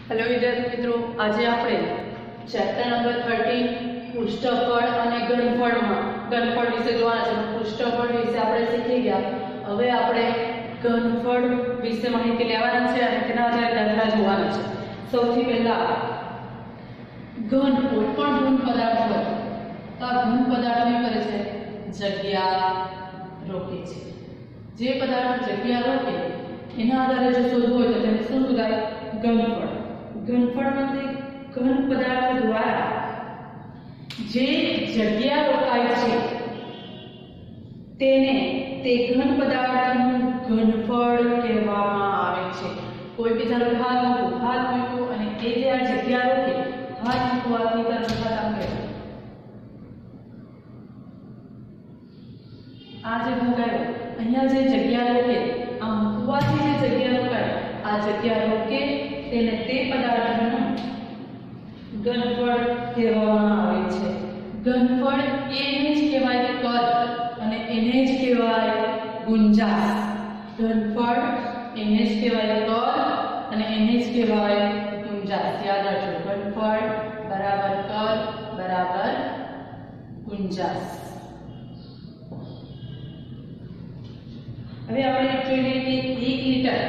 Hello विद्यार्थी मित्रों, आज આપણે ચેપ્ટર નંબર 13 પુષ્ટફળ અને ઘનફળમાં ઘનફળ વિશે જોવાના છે। પુષ્ટફળ વિશે આપણે શીખી ગયા। હવે આપણે ઘનફળ વિશે માહિતી લેવાના છે અને તેના આધારે દાખલા જોવાના છે। સૌથી પહેલા ઘન કોઈપણ ઘન પદાર્થ હોય તો આ ઘન પદાર્થ શું કરે છે? જગ્યા રોકે છે। જે પદાર્થ જગ્યા રોકે એના આધારે જો શોધવું હોય તો તેને શું શોધાય? ઘનફળ। घनफळमध्ये घन पदार्थ द्वारा जे जग्या रोकाय छे तेने ते घन पदार्थનું घनफળ કહેવામાં આવે છે। કોઈ બી ધારો હાથ મૂકો અને એ જે આ જગ્યા રોકે હાથ મૂકવાથી તરત આમ કરે આ જે ભોગાયો અહીંયા જે જગ્યા રોકે આ મૂકવાથી જે જગ્યા રોકાય આ જગ્યા રોકે તેને તે પદાર્થનું ઘનફળ કહેવામાં આવે છે। ઘનફળ એને જ કહેવાય કદ અને એને જ કહેવાય ગુંજાશ। ઘનફળ એને જ કહેવાય કદ અને એને જ કહેવાય ગુંજાશ। યાદ રાખજો, ઘનફળ બરાબર કદ બરાબર ગુંજાશ। હવે આપણે જોઈએ કે 1 લિટર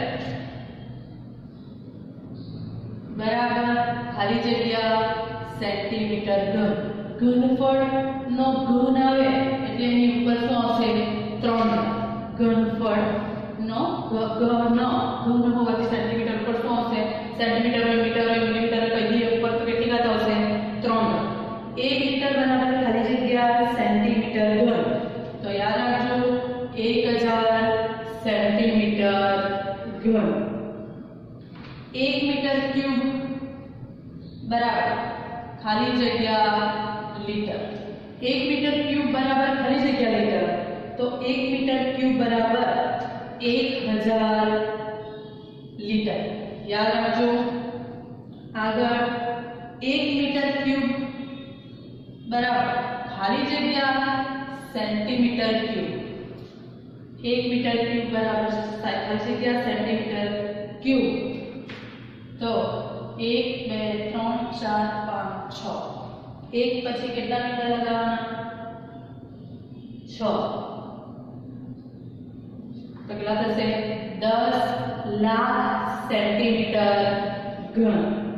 बराबर खाली जग्या सेंटीमीटर घन। घनफळ नो घन आवे એટલે એની ઉપર શું આવશે? 3। ઘનફળ નો ઘન હોવાથી સેન્ટીમીટર પર શું આવશે? સેન્ટીમીટર હોય, મીટર હોય, મિલીમીટર કહીએ ઉપર તો કેટલી ઘાત આવશે? 3। 1 લિટર બરાબર ખાલી જગ્યા સેન્ટીમીટર ઘન। તો યાદ રાખજો 1000 સેન્ટીમીટર ઘન। 1 मीटर क्यूब बराबर खाली जगह लीटर। 1 मीटर क्यूब बराबर खाली जगह लीटर। तो 1 मीटर क्यूब बराबर 1000 लीटर। याद रखो। आगे 1 मीटर क्यूब बराबर खाली जगह सेंटीमीटर क्यूब। 1 मीटर क्यूब बराबर खाली जगह सेंटीमीटर क्यूब। तो 1 2 3 4 5 6 एक પછી કેટલા મીટર લગાવવાના? 6। તો કેટલા થશે? 10 લાખ સેન્ટીમીટર ઘન।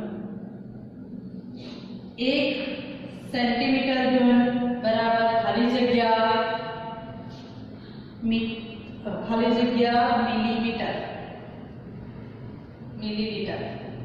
1 સેન્ટીમીટર ઘન બરાબર ખાલી જગ્યા મિલીમીટર। मिलीलीटर।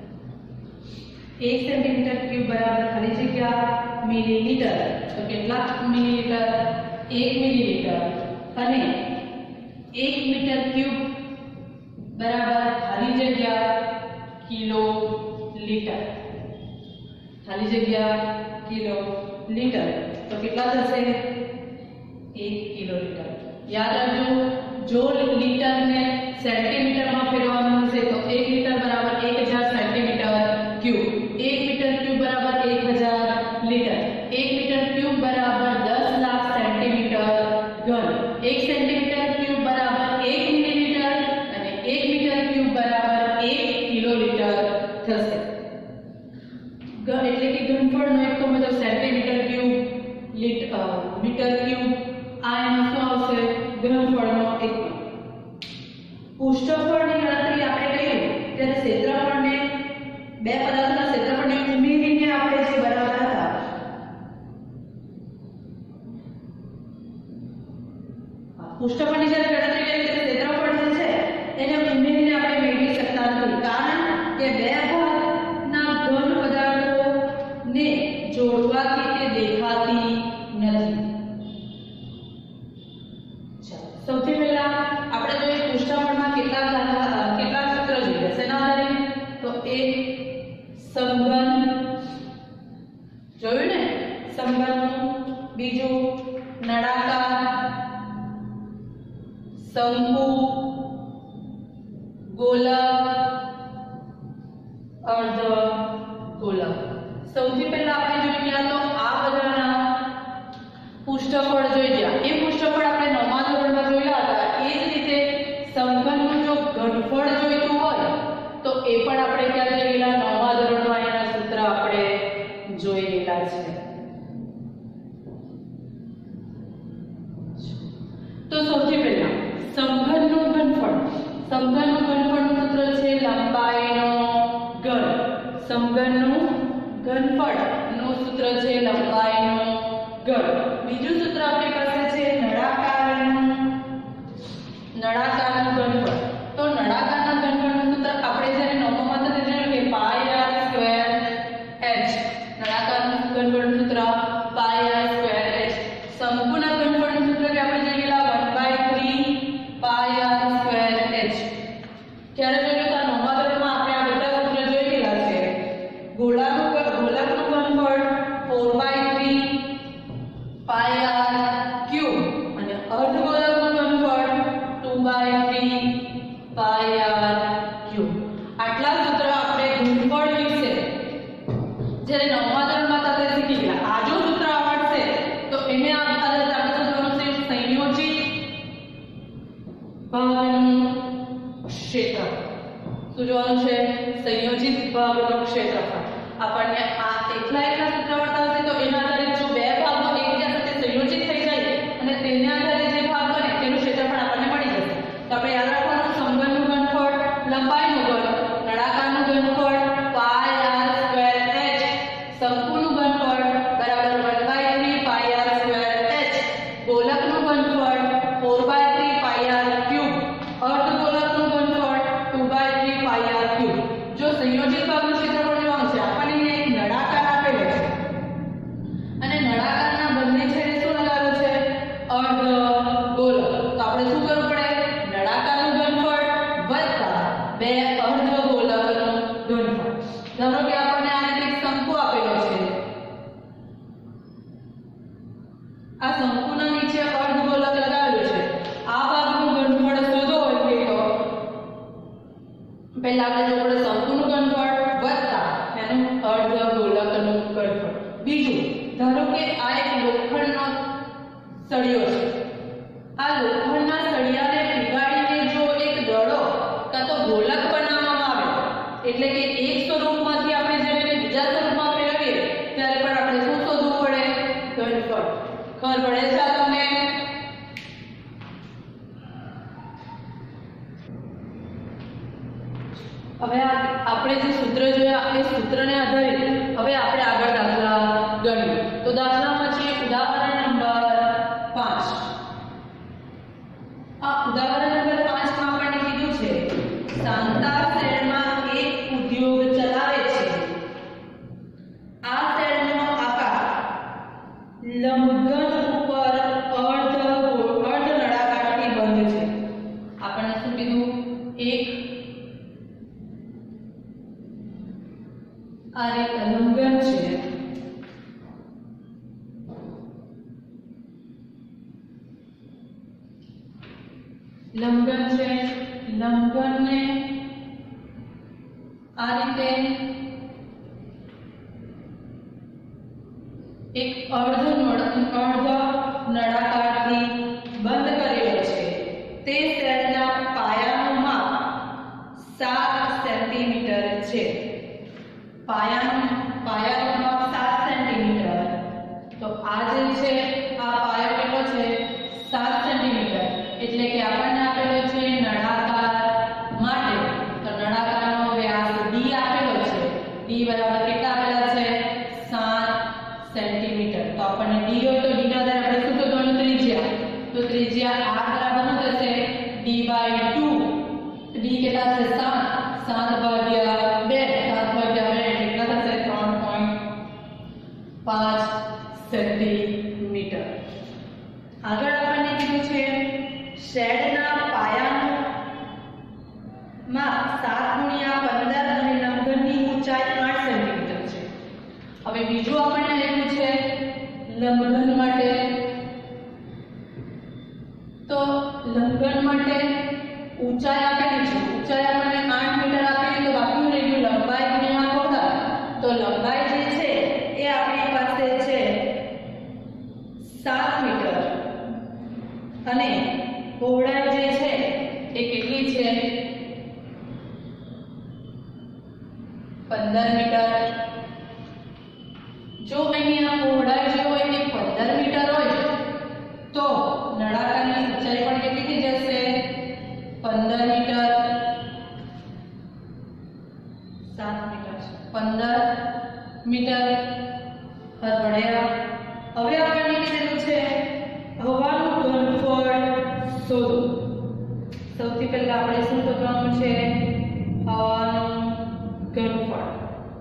1 सेंटीमीटर क्यूब बराबर खाली जगह मिलीलीटर। तो કેટલા મિલીલીટર? 1 મિલીલીટર। અને 1 मीटर क्यूब बराबर खाली जगह किलो लीटर। खाली जगह किलो लीटर। तो કેટલા થશે? 1 किलो लीटर। याद रखो, जो लीटर ने सेंटीमीटर में फेरवाना हशे तो 1 लीटर बराबर 1000 सेंटीमीटर क्यूब। 1 मीटर क्यूब बराबर 1000 लीटर। 1 मीटर क्यूब बराबर 10 लाख सेंटीमीटर घन। 1 सेंटीमीटर क्यूब बराबर 1 मिलीलीटर અને 1 मीटर क्यूब बराबर 1 किलोलीटर થશે। એટલે કે ઘનફળનો એકમ मतलब સેન્ટીમીટર ક્यूब, મીટર ક્यूब આ એનો શું આવશે? ઘનફળનો એકમ। પુષ્ઠફળની ગણતરી આપણે કર્યું ત્યારે ક્ષેત્રફળને બે પદાર્થના ક્ષેત્રફળને ઉમેરીને આપણે જે બનાવતા હતા પુષ્ઠફળની જ્યારે ગણતરી કરી ત્યારે ક્ષેત્રફળ જે છે એને ઉમેરીને આપણે મેળવી શકતા નથી, કારણ કે બે ભાગના ઘન પદાર્થોને જોડવાથી તે દેખાતી નથી। સૌથી પહેલા આપણે જોઈએ પુષ્ઠફળમાં કેટલા સૂત્ર જોઈએ છે ના આધારે? તો એક સમઘન જોયું ને, સમઘનનું। બીજું નળાકાર, શંકુ, ગોલક, અર્ધગોલક। સૌથી પહેલા આપણે જોઈ ગયા તો આ બધાના પુષ્ઠફળ જોઈ ગયા। એ પુષ્ઠફળ આપણે 9મા ધોરણમાં જોયા હતા। એ જ રીતે સમઘનનું જો ઘનફળ જોઈતું હોય તો એ પણ આપણે ક્યાં જોઈ ગયા? 9મા ધોરણમાં। સમઘનનું ઘનફળનું સૂત્ર છે લંબાઈનો ઘન. સમઘનનું ઘનફળનું સૂત્ર છે લંબાઈનો ઘન. બીજું સૂત્ર આપણી પાસે છે નળાકારનું ઘનફળ. તો નળાકારના ઘનફળનું સૂત્ર આપણે જ્યારે નવમામાં હતા ત્યારે જોયું કે પાઈ r સ્ક્વેર h. નળાકારનું ઘનફળનું સૂત્ર પાઈ r સ્ક્વેર h. શંકુના ઘનફળનું સૂત્ર કે આપણે જોઈ ગયેલા 1/3 પાઈ r સ્ક્વેર h. ત્યારે જોયું તો નવમા ધોરણમાં આપણે આ બધા સૂત્ર જોઈ ગયેલા છે. ગોળાનું ઘનફળ 4/3 પાઈ r ક્યુબ અને અર્ધગોળકનું ઘનફળ 2/3 પાઈ r ક્યુબ. આટલા સૂત્ર આપણે ઘનફળ વિશે જ્યારે નવમા ધોરણમાં હતા ત્યારે શીખી ગયા. આ જો સૂત્ર આવડશે તો એને આપણે શોધવાનું છે સંયોજિત ભાગનું ક્ષેત્રફળ. શું જોવાનું છે? સંયોજિત ભાગનું ક્ષેત્રફળ. આપણને આ એકલા સૂત્ર આવડતા હશે તો એના આધારે જો બે ભાગો એકબીજા સાથે સંયોજિત થઈ જાય અને તેના આધારે જે ભાગ બને તેનું ક્ષેત્રફળ આપણને મળી જશે. તો આપણે યાદ રાખવાનું સમઘનનું ઘનફળ લંબાઈનું ઘન, નળાકારનું ઘનફળ પાઈ r સ્ક્વેર h, શંકુનું ઘનફળ બરાબર 1/3 પાઈ r સ્ક્વેર h, ગોલકનું ઘનફળ 4/3 પાઈ r ક્યુબ, અર્ધગોલકનું ઘનફળ 2/3 પાઈ r ક્યુબ. જો સંયોજિત ભાગનું ક્ષેત્રફળ જોવાનું છે આપણને એક નળાકાર આપેલો છે અને નળાકારના બંને છેડે શું લગાવેલું છે? અર્ધગોલક. તો આપણે શું કરવું પડે? નળાકારનું ઘનફળ વત્તા બે અર્ધગોલકનું ઘનફળ. ધારો કે આપણને આ રીતે એક શંકુ આપેલો છે. આ શંકુના નીચે અર્ધગોલક લગાવેલું છે. આ ભાગનું ઘનફળ શોધો હોય તો પહેલા આપણે જોવું પડે શંકુનું ઘનફળ વત્તા એનું અર્ધગોલકનું ઘનફળ. બીજું, ધારો કે આ એક લોખંડનો સળિયો છે. આ લોખંડના સળિયાને પીગાડીને જો એક દડો કાં તો ગોલક બનાવવામાં આવે એટલે કે એક સ્વરૂપમાંથી આપણે જ્યારે બીજા સ્વરૂપમાં ફેરવીએ ત્યારે પણ આપણે શું શોધવું પડે? ઘનફળ. ખબર પડે છે આ તમને? હવે આપણે જે સૂત્ર જોયા એ સૂત્રને આધારિત હવે આપણે આગળ દાખલા ગણીએ. તો દાખલામાં છે ઉદાહરણ નંબર 5. આ ઉદાહરણ નંબર 5 માં આપણને કીધું છે સાંતા શહેરમાં એક ઉદ્યોગ ચલાવે છે. આ શહેરનો આકાર લંબઘન ઉપર અર્ધ નળાકારથી બંધ છે. આપણને શું કીધું? એક આ રીતે લંબઘન છે. લંબઘનને આ રીતે એક અર્ધ નળાકારથી બંધ કરેલો છે. તે શેલના પાયાનું માપ 7 સેન્ટીમીટર છે. પાયાનું માપ 7 સેન્ટીમીટર. તો આ જે છે આ પાયો કેટલો છે? 7 સેન્ટીમીટર. એટલે કે આપણને આપેલો છે નળાકાર માટે તો નળાકારનો વ્યાસ d આપેલો છે. d બરાબર કેટલા આપેલા છે? 7 સેન્ટીમીટર. તો આપણને d હોય તો d ના આધારે આપણે શું શોધવાનું? ત્રિજ્યા. તો ત્રિજ્યા r બરાબર શું થશે? d/2. d કેટલા છે? 7. 7/2 કેટલા થશે? 3.5 સેન્ટીમીટર. આગળ આપણને કીધું છે શેડના પાયાનું માપ 7 × 15 અને લંબઘનની ઊંચાઈ 8 સેન્ટીમીટર છે. હવે બીજું આપણને આપ્યું છે લંબઘન માટે. તો લંબઘન માટે ઊંચાઈ આપેલી છે. ઊંચાઈ આપણને 8 મીટર આપેલી તો બાકી રહી ગયું લંબાઈ ગુણ્યા પહોળાઈ. તો લંબાઈ જે છે એ આપણી પાસે છે 7 મીટર અને પહોળાઈ જે છે એ કેટલી છે? 15 મીટર. જો અહીંયા પહોળાઈ જે હોય એ 15 મીટર હોય તો નળાકારની ઊંચાઈ પણ કેટલી થઈ જશે? 15 મીટર. મીટર હરવડ્યા. હવે આપણને કીધેલું છે હવાનું ઘનફળ શોધો. સૌથી પહેલા આપણે શું શોધવાનું છે? હવાનું ઘનફળ.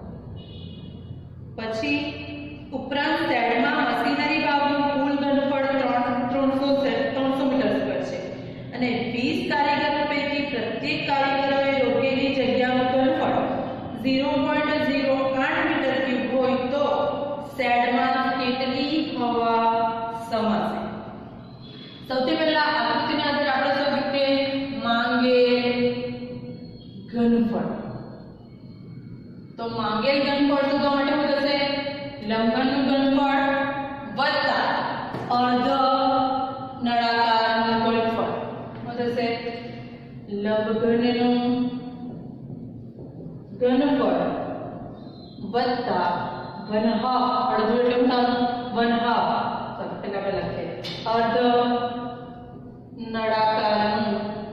પછી ઉપરાંત શેડમાં મશીનરી ભાગનું કુલ ઘનફળ 300 મીટર સ્ક્વેર છે અને 20 કારીગરો પૈકી પ્રત્યેક કારીગરોએ રોકેલી જગ્યાનું ઘનફળ 0.08 મીટર ક્યુબ હોય તો શેડમાં કેટલી હવા સમાશે? સૌથી પહેલા આકૃતિના આધારે આપણે શોધ્યું કે માંગેલ ઘનફળ. તો માંગેલ ઘનફળ શોધવા માટે શું થશે? લંબઘનનું ઘનફળ વત્તા અર્ધ નળાકારનું ઘનફળ. શું થશે? લંબઘનનું ઘનફળ વત્તા 1/2 અડધું એટલે શું થવાનું? 1/2. ચાલો પહેલા આપણે લખીએ અર્ધ નળાકારનું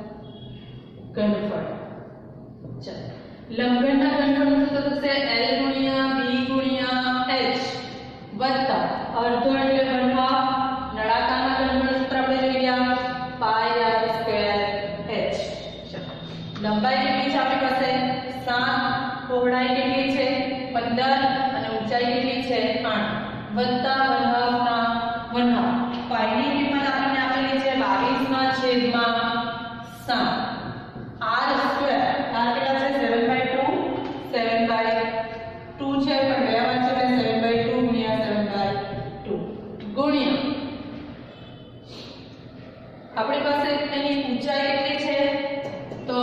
ઘનફળ. ચાલો લંબઘનના ઘનફળનું સૂત્ર થશે L ગુણ્યા B ગુણ્યા H વત્તા અર્ધ એટલે 1/2 નળાકારના ઘનફળનું સૂત્ર આપણે જોઈ ગયા પાઈ r સ્ક્વેર h. લંબાઈ કેટલી છે આપણી પાસે? 7. પહોળાઈ કેટલી છે? 15 અને ઊંચાઈ કેટલી છે? 8 વત્તા 1/2 ના 1/2. પાઈની કિંમત આપણને આપેલી છે 22/7. r સ્ક્વેર r કેટલા છે? 7/2. 7/2 છે પણ બે વાર છે એટલે 7/2 ગુણ્યા 7/2 ગુણ્યા આપણી પાસે એની ઊંચાઈ કેટલી છે? તો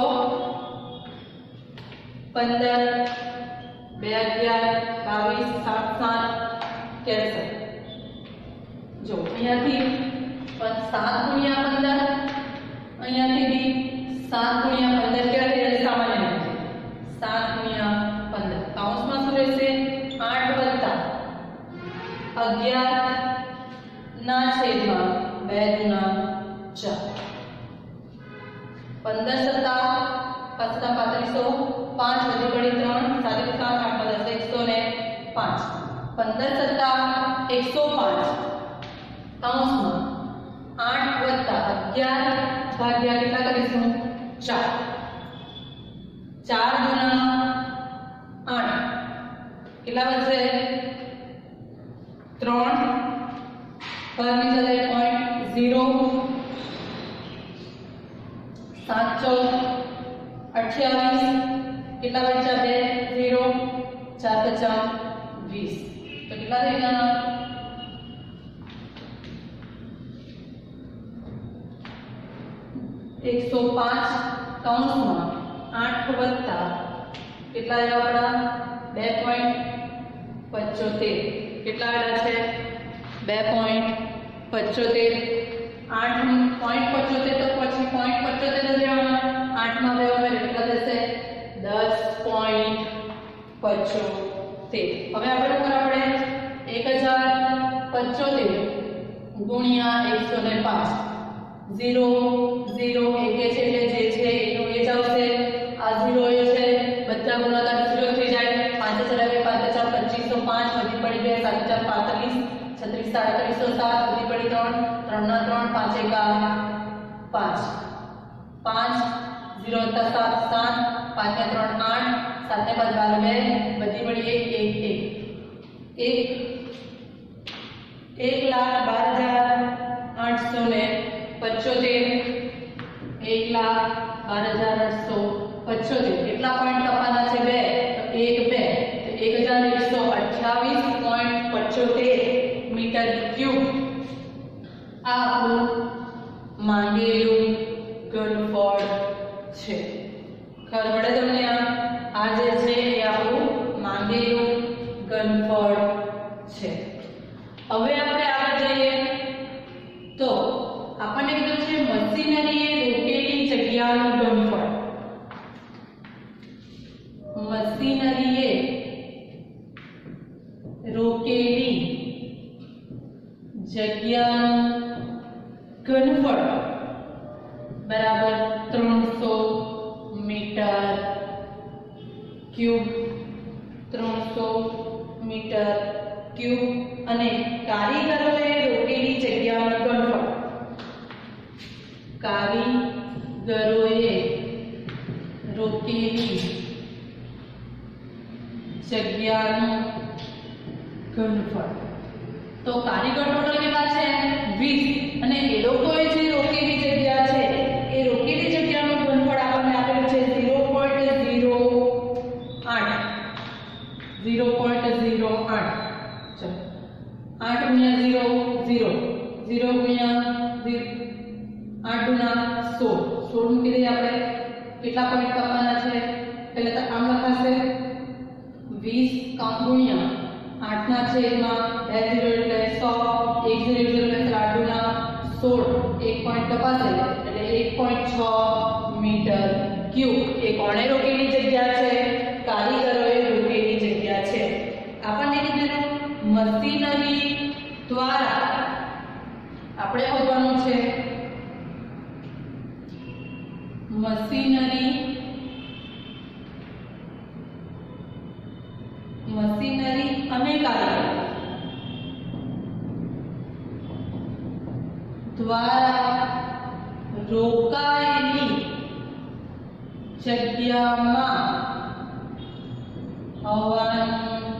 15 2 11 22 7 7 63. જો અહીંયાથી 7 ગુણ્યા 15 અહીંયાથી બી 7 ગુણ્યા 15 કેટલા થઈ જશે? સામાન્ય રીતે 7 ગુણ્યા 15 કૌંસમાં શું રહેશે? 8 વત્તા 11 ના છેદમાં 2 ગુણા 4. 15 સત્તા 35 5 વધી પડી 3 સાથે 7 8 105. 15 સત્તા 105 કૌંસમાં 8 વત્તા 11 ભાગ્યા કેટલા કરીશું? 4. 4 ગુણા 8 કેટલા બનશે? 3 ભાગની સાથે 0 7 28 કેટલા બચ્યા? 2 0 4 5 20. તો કેટલા થઈ ગયા? 105 કૌંસમાં 8 વત્તા કેટલા આવ્યા આપણા? 2.75. કેટલા આવ્યા છે? 2.75. 8.75 તો પછી 0.75 જ રહેવાના. 8 માં 2 ઉમેરો કેટલા થશે? 10.75. હવે આપણે ઉપર આપણે 1075 ગુણ્યા 105 0 0 1 છે એટલે જે છે એનો એ જ આવશે. આ 0 એ છે બધા ગુણાકાર 0 થઈ જાય. 5 ચલાવે 5 2505 વધી પડી 2 7 4 35 36 37 વધી પડી 3 3 ના 3 5 1 5 5 0 7 7 5 ને 3 8 7 ને 5 12 વધી પડી 1,12,875 કેટલા પોઈન્ટ કપાના છે? 2 તો 1 2 તો 1128.75 મીટર ક્યુબ આ આપણું માંગેલું ઘનફળ છે. ખબર પડે તમને? આ જે છે એ આપણું માંગેલું ઘનફળ છે. હવે આપણે આગળ જઈએ તો આપણને કીધું છે મશીનરીએ રોકેલી જગ્યાનું ઘનફળ. મશીનરીએ રોકેલી જગ્યાનું ઘનફળ બરાબર 300 metre cube. 300 metre metre cube અને કારીગરોએ રોકેલી જગ્યાનું ઘનફળ કારીગરોએ રોકેલી જગ્યાનું ઘનફળ તો કારીગર ટોટલ કેટલા છે 20 અને એ લોકોએ જે રોકેલી જગ્યા છે એ રોકેલી જગ્યાનું ઘનફળ આપણને આપેલું છે 0.08 ચલો 8 ગુણ્યા 0 0 ગુણ્યા 8 ગુણ્યા 16 મૂકી દઈએ આપણે કેટલા પોઈન્ટ કાપવાના છે પહેલા તો આમ લખાશે 20 કામ ગુણ્યા 8 ના છેદમાં 2 0 એટલે 100 1 0 એટલે 8 ગુણ્યા 16 1 પોઈન્ટ કપાશે એટલે 1.6 મીટર ક્યુબ એ કોણે રોકેલી જગ્યા છે કારીગરોએ રોકેલી જગ્યા છે આપણને કીધું મશીનરી દ્વારા આપણે શોધવાનું છે મશીનરી અને કારીગર દ્વારા રોકાયેલી જગ્યામાં હવાનું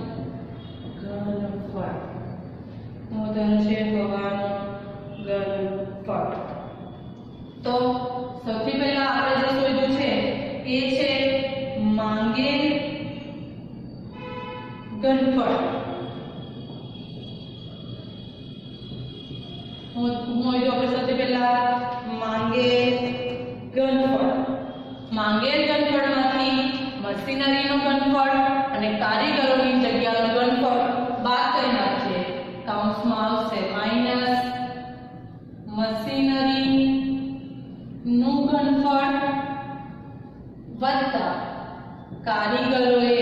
ઘનફળ ઉદાહરણ છે હવાનું ઘનફળ તો સૌથી પહેલા આપણે જે શોધ્યું છે એ છે માંગેલ ઘનફળ આપણે સૌથી પહેલા માંગેલ ઘનફળમાંથી મશીનરીનું ઘનફળ અને કારીગરોની જગ્યાનું ઘનફળ બાદ કરી નાખીએ કૌંસમાં આવશે માઈનસ મશીનરીનું ઘનફળ વત્તા કારીગરોએ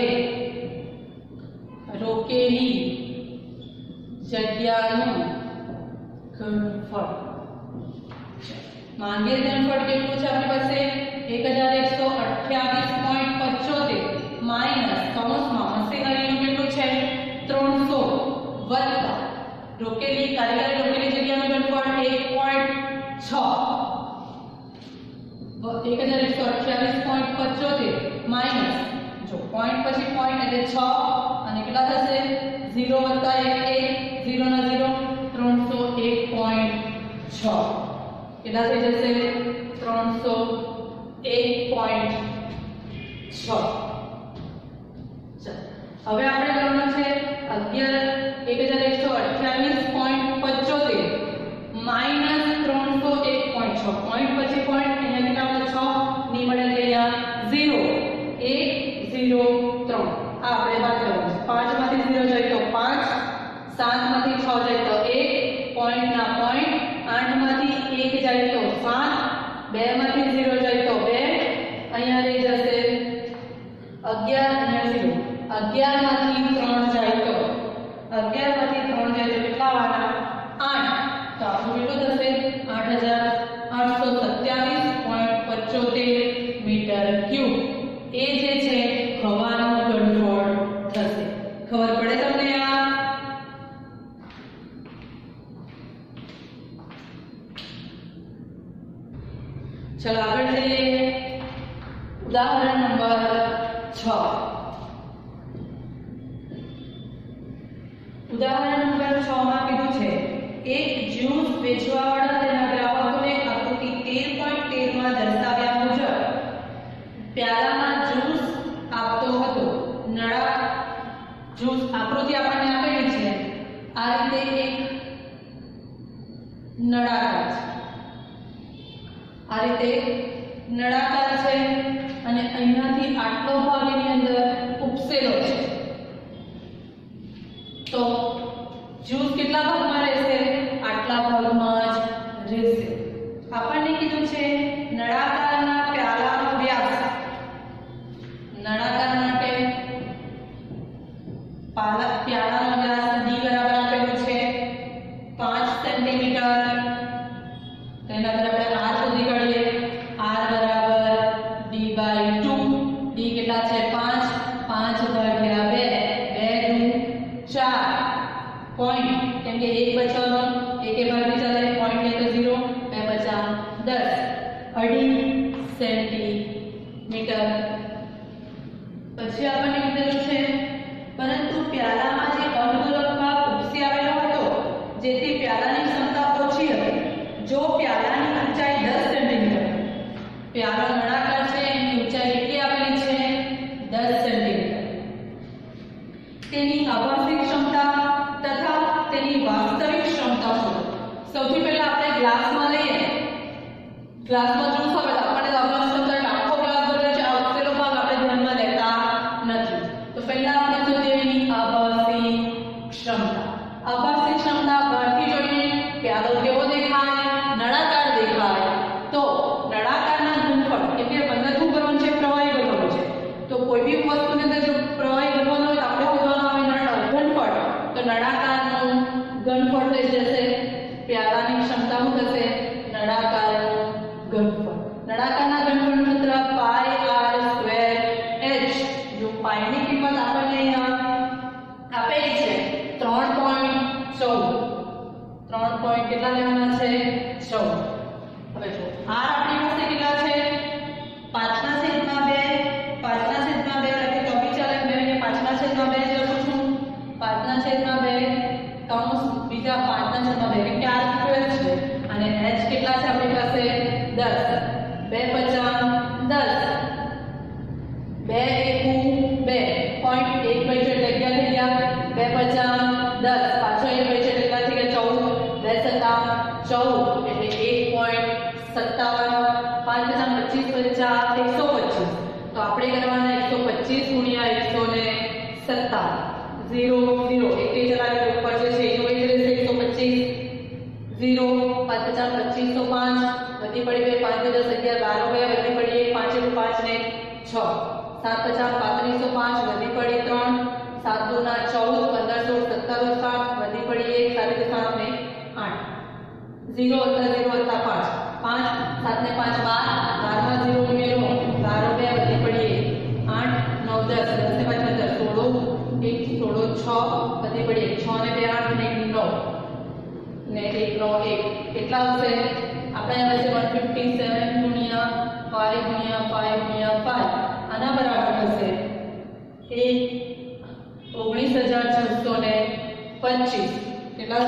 રોકેલી જગ્યાનું ઘનફળ માંગેલ ઘનફળ કેટલું છે આપણી પાસે 1128.75 માઈનસ કૌંસમાં મશીનરીનું કેટલું છે 300 વત્તા કારીગરે રોકેલી જગ્યાનું ઘનફળ 1128.75 માઈનસ જો પોઈન્ટ પછી પોઈન્ટ એટલે 6 અને કેટલા થશે 0 વત્તા 1 0 ના 0 301.6 કેટલા થઈ જશે 301.6 હવે આપણે કરવાનું છે 1128.75 માઈનસ 301.6 પોઈન્ટ પછી પોઈન્ટ અહીંયા કેટલા 6 ની મળે છે અહીંયા 0 1 0 3 આ આપણે વાત કરવાની છે 5 માંથી 0 જાય તો 5 7 માંથી 6 જાય તો 1 પોઈન્ટ ના પોઈન્ટ 8 માંથી 1 જાય તો 7 2 માંથી 0 જાય તો 2 અહીંયા રહી જશે 11 અહીંયા 0 11 માંથી 3 જાય તો 11 માંથી 3 જાય તો કેટલા વાળા 8 તો આપણું કેટલું થશે 8827.75 મીટર ક્યુબ એ જે છે હવાનું ઘનફળ થશે ખબર પડે તમને આ ચલો આગળ જઈએ ઉદાહરણ નંબર 6 ઉદાહરણ નંબર 6 માં કીધું છે એક જ્યુસ વેચવાવાળા તેના ગ્રાહકોને આકૃતિ 13.13 માં દર્શાવ્યા મુજબ પ્યાલામાં જ્યુસ આપતો હતો નળા જ્યુસ આકૃતિ આપણને આપેલી છે આ રીતે એક નળાકાર છે આ રીતે નળાકાર છે અને અહીંયાથી આટલો ભાગ એની અંદર ઉપસેલો છે તો જ્યુસ કેટલા ભાગમાં રહેશે આટલા ભાગમાં જ રહેશે આપણને કીધું છે નળાકારના પ્યાલાનો વ્યાસ નળાકાર માટે પ્યાલાનો વ્યાસ d બરાબર આપેલું છે 5 સેન્ટીમીટર તેના પર આપણે r શોધી કાઢીએ r બરાબર d/2 d કેટલા છે 5 5 ભાગ્યા 2 2 × पॉइंट केम के 1 बचावनो 1 के भाग नहीं चले पॉइंट ले तो 0 2 बचा 10 2.5 સેન્ટીમીટર પછી આપણને કીધેલું છે પરંતુ પ્યાલામાં જે અર્ધગોલક ભાગ ઉપસી આવેલો હતો જેથી પ્યાલાની ક્ષમતા ઓછી હતી જો પ્યાલાની ઊંચાઈ 10 સેન્ટીમીટર प्याला नळाकार છે એની ઊંચાઈ કેટલી આપેલી છે 10 સેન્ટીમીટર તેની આભાસી ક્ષમતા તથા તેની વાસ્તવિક ક્ષમતા શોધો સૌથી પહેલા આપણે ગ્લાસમાં લઈએ ગ્લાસમાં જ્યુસ આવે તો આપણે આભાસ ક્ષમતા આખો ગ્લાસ ભરેલો છે આ વખતેનો ભાગ આપણે ધ્યાનમાં લેતા નથી તો પહેલા આપણે શોધીએ એની આભાસી ક્ષમતા આભાસી ક્ષમતા બહારથી જોઈએ પ્યાલો કેવો દેખાય નળાકાર દેખાય તો નળાકારના ગુણફળ એટલે અંદર શું કરવાનું છે પ્રવાહી કરવાનું છે તો કોઈ બી વસ્તુની અંદર જો પ્રવાહી કરવાનો હોય તો આપણે શોધવાનું આવે ઘનફળ તો નળાકારનું ઘનફળ થઈ જશે પ્યાલાની ક્ષમતા શું થશે નળાકારનું ઘનફળ નળાકારના ઘનફળનું સૂત્ર પાઈ r સ્ક્વેર h જો પાઈની કિંમત આપણને અહીંયા આપેલી છે 3.14 3 પોઈન્ટ કેટલા લેવાના છે 14 હવે જો r આપણી પાસે કેટલા છે 5/2 5/2 એટલે તો બી ચાલે 2 ને 5/2 લખું છું 5/2 કૌંસ બીજા 5/2 એટલે 4 સ્ક્વેર છે અને h કેટલા છે આપણી પાસે 10 2 50 10 2 એકુ 2 પોઈન્ટ 1 બચે એટલે 11 થઈ ગયા 2 50 10 પાછો 1 બચે એટલે કેટલા થઈ ગયા 14 2 7 14 એટલે 1.57 5/25 બચ્ચા 125 તો આપણે કરવાના 125 ગુણ્યા 157 0 0 એકે ચલાવી ઉપર જે છે એનો એટલે 125 0 5/25 તો 5 વધી પડી 2 5 10 11 12 વધી પડી 1 5 5 ને 6 7/50 3505 વધી પડી 3 7 2 ના 14 15 16 17 7 વધી પડી 1 7 ને 8 0 + 0 + 5 5 7 ને 5 12 12 માં 0 ઉમેરો 12 2 વધી પડી 8 9 10 10 ને 5 16 1 16 6 વધી પડી 6 ને 2 8 ને 9 ને 1 9 1 કેટલા આવશે આપણે આવે છે 157 ગુણ્યા 5 ગુણ્યા 5 ગુણ્યા 5 આના બરાબર થશે 19625 કેટલા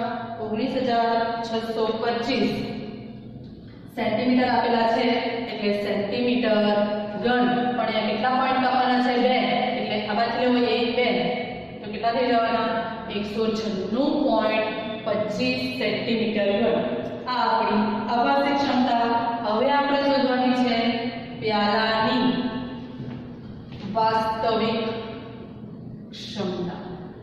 19625 સેન્ટીમીટર આપેલા છે એટલે સેન્ટીમીટર ઘન પણ અહીંયા કેટલા પોઈન્ટ કાપવાના છે 2 એટલે આ બાજુ લેવો 1 2 તો કેટલા થઈ જવાના 196.25 સેન્ટીમીટર ઘન આ આપણી આભાસી ક્ષમતા હવે આપણે શોધવાની છે પ્યાલાની વાસ્તવિક ક્ષમતા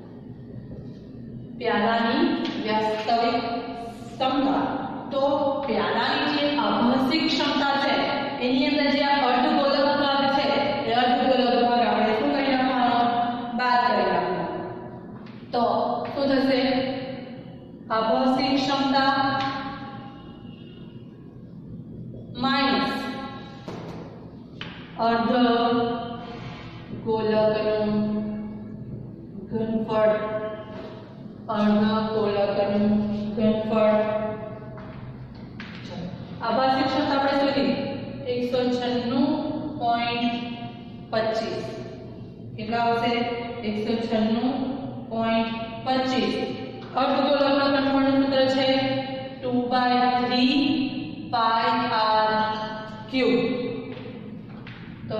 પ્યાલાની વાસ્તવિક ક્ષમતા તો પ્યાલાની જે આભાસી ક્ષમતા છે એની અંદર જે આ અર્ધગોલક ભાગ છે એ અર્ધગોલક ભાગ આપણે શું કરી નાખવાનો બાદ કરી નાખવાનો તો શું થશે આભાસી ક્ષમતા માઈનસ અર્ધગોલકનું ઘનફળ અર્ધગોલકનું ઘનફળ આભાસી ક્ષમતા આપણે શોધી 196.25 કેટલા આવશે 196.25 અર્ધગોલકના ઘનફળનું સૂત્ર છે 2/3 પાઈ r ક્યુબ તો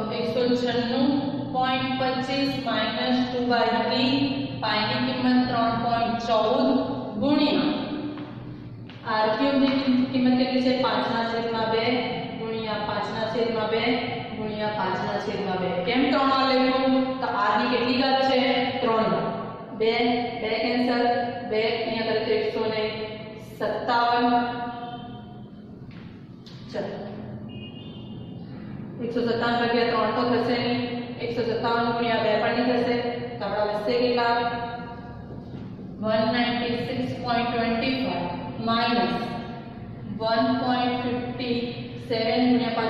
196.25 માઈનસ 2/3 પાઈની કિંમત 3.14 ગુણ્યા r ક્યુબ ની કિંમત કેટલી છે 5/2 ગુણ્યા 5/2 ગુણ્યા 5/2 કેમ 3 માં લેવું તો r ની કેટલી ઘાત છે 3 ઘાત 2 કેન્સલ 2 અહીંયા કરે તો 157 ચલો 157 ભાગ્યા 3 તો થશે નહીં 157 ગુણ્યા 2 પણ નહીં થશે તો આપણા વધશે કેટલા 196.25 માઈનસ 1.57 ગુણ્યા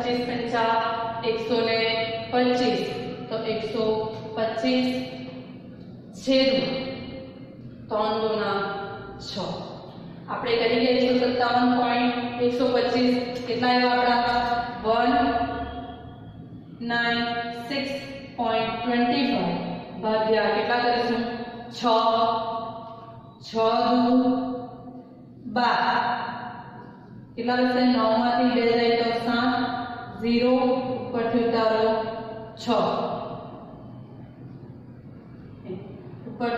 5/25 125 તો 125 છેદમાં 3 દુના 6 આપણે કરી ગયા 157.125 કેટલા આવ્યા આપણા 196.25 ભાગ્યા કેટલા કરીશું 6 6 દુ 12 કેટલા બનશે 9 માંથી 2 જાય તો 7 0 ઉપરથી ઉતારો 6 ઉપર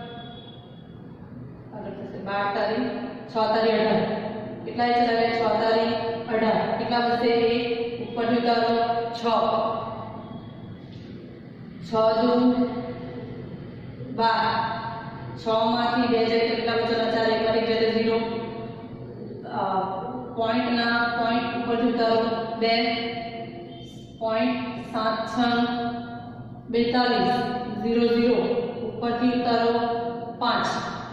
આગળ થશે 12 તારી 6 તારી 18 કેટલા ચલાવે 6 તારી 18 કેટલા બનશે 1 ઉપરથી ઉતારો 6 6 દુ 12 6 માંથી 2 જાય તો કેટલા બચે 4 1 માંથી જાય તો 0 પોઈન્ટ ના પોઈન્ટ ઉપરથી ઉતારો 2 પોઈન્ટ 7 6 42 0 0 ઉપરથી ઉતારો 5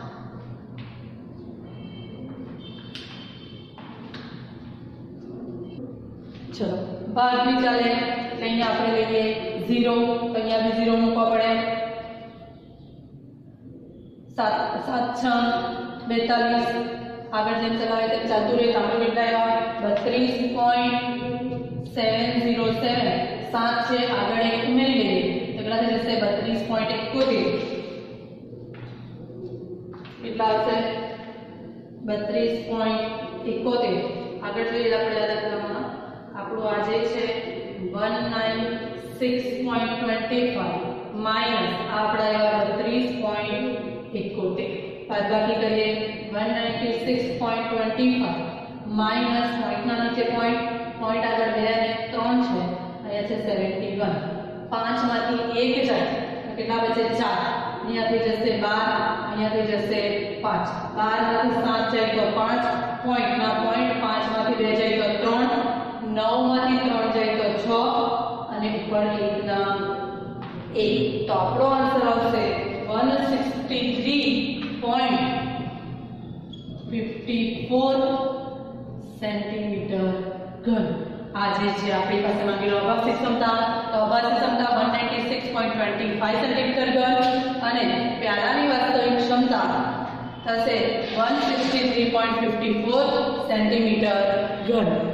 ચલો ભાગ બી ચાલે એટલે અહીંયા આપણે લઈએ 0 તો અહીંયા બી 0 મૂકવા પડે 7 6 42 આગળ જેમ ચલાવે તેમ ચાલતું રહે આપણે કેટલા આવ્યા 32.707 7 છે આગળ એક ઉમેરી લઈએ તો કેટલા થઈ જશે 32.71 કેટલા આવશે 32.71 આગળ જોઈએ આપણે દાદા ક્રમમાં આપણું આ જે છે 196.25 માઈનસ આપણે આવ્યા 32.71 બાદબાકી કરીએ 196.25 માઈનસ પોઈન્ટના નીચે પોઈન્ટ આગળ 2 અને 3 છે અહીંયા છે 71 5 માંથી 1 જાય તો કેટલા બચે 4 અહીંયાથી જશે 12 અહીંયાથી જશે 5 12 માંથી 7 જાય તો 5 પોઈન્ટના પોઈન્ટ 5 માંથી 2 જાય તો 3 9 માંથી 3 જાય તો 6 અને ઉપર 1 ના 1 તો આપણો આન્સર આવશે 163.54 સેન્ટીમીટર ઘન આ જે છે આપણી પાસે માંગેલો અભાગશીલ ક્ષમતા તો અભાગશીલ ક્ષમતા 196.25 સેન્ટીમીટર ઘન અને પ્યાલાની વાસ્તવિક ક્ષમતા થશે 163.54 સેન્ટીમીટર ઘન